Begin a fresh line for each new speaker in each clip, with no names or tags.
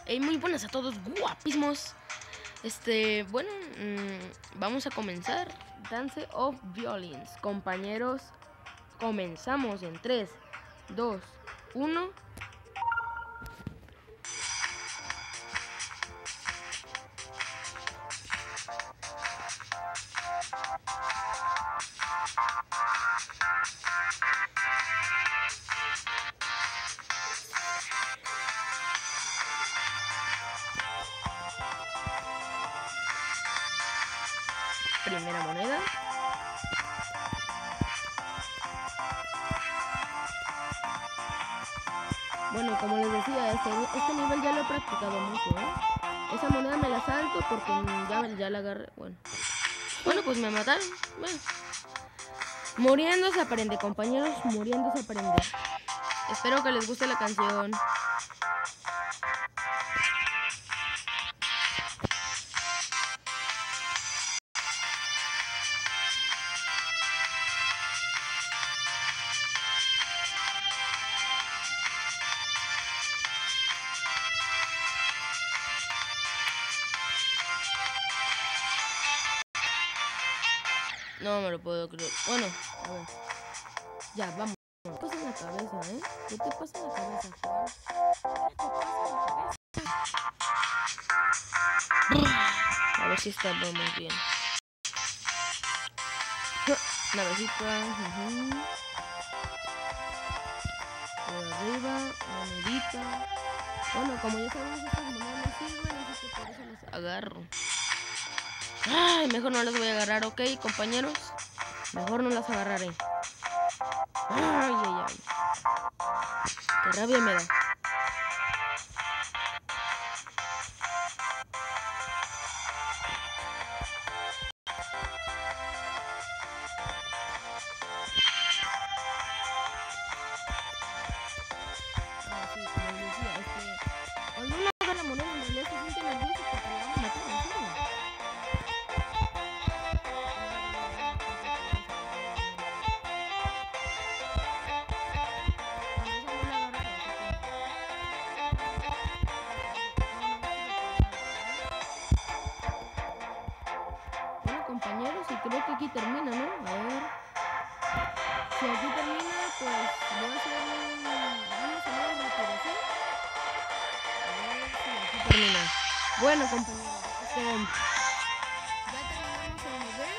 Muy buenas a todos, guapísimos. Bueno, vamos a comenzar Dance of Violins. Compañeros, comenzamos en 3, 2, 1. Primera moneda. Bueno, como les decía, este nivel ya lo he practicado mucho, Esa moneda me la salto porque ya la agarré. Bueno, pues me mataron. Bueno. Muriendo se aprende, compañeros, muriendo se aprende. Espero que les guste la canción. No me lo puedo creer. Bueno, a ver. Ya, vamos. ¿Qué te pasa en la cabeza, ¿Qué te pasa en la cabeza, Juan? A ver si estamos bien. Navecita. Por arriba, monedita. Bueno, como ya sabemos, estas monedas no sirven, así que por eso las agarro. Ay, mejor no las voy a agarrar, ¿ok, compañeros? Mejor no las agarraré. Ay, ay, ay. Qué rabia me da. Sí, como les decía, cuando uno agarra la moneda en realidad se siente nervioso porque le van a matar, en serio. Bueno, compañeros, y creo que aquí termina, ¿no? A ver. Si aquí termina, pues voy a hacer una salida de respiración. A ver si aquí termina. Bueno, compañeros, ya terminamos el nivel,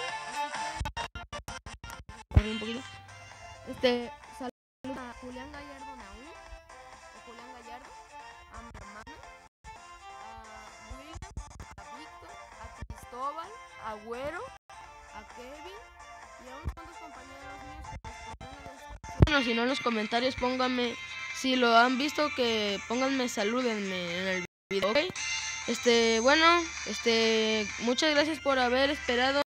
así que un poquito. Saludos a Julián Gallardo Naú, o Julián Gallardo, a mi hermana, a William, a Víctor, a Cristóbal, a Güero, a Kevin y a unos cuantos compañeros míos que nos pondrán en la... Bueno, si no en los comentarios pónganme, si lo han visto, que pónganme, salúdenme en el video, ¿ok? Bueno, muchas gracias por haber esperado.